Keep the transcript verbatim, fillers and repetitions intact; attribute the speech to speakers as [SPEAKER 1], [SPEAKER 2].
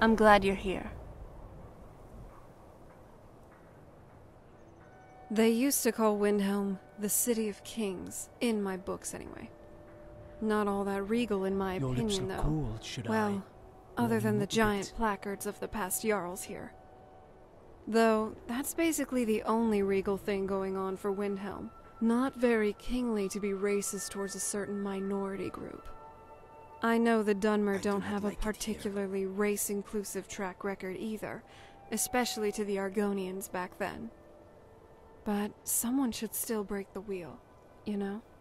[SPEAKER 1] I'm glad you're here.
[SPEAKER 2] They used to call Windhelm the City of Kings, in my books anyway. Not all that regal in my
[SPEAKER 3] Your
[SPEAKER 2] opinion,
[SPEAKER 3] lips are
[SPEAKER 2] though.
[SPEAKER 3] cooled, should
[SPEAKER 2] well,
[SPEAKER 3] I
[SPEAKER 2] other
[SPEAKER 3] warm
[SPEAKER 2] than
[SPEAKER 3] you
[SPEAKER 2] the
[SPEAKER 3] up a
[SPEAKER 2] giant
[SPEAKER 3] bit?
[SPEAKER 2] placards of the past Jarls here. Though, that's basically the only regal thing going on for Windhelm. Not very kingly to be racist towards a certain minority group. I know the Dunmer
[SPEAKER 3] I do
[SPEAKER 2] don't
[SPEAKER 3] not
[SPEAKER 2] have
[SPEAKER 3] like
[SPEAKER 2] a
[SPEAKER 3] it here.
[SPEAKER 2] particularly race-inclusive track record either, especially to the Argonians back then. But someone should still break the wheel, you know?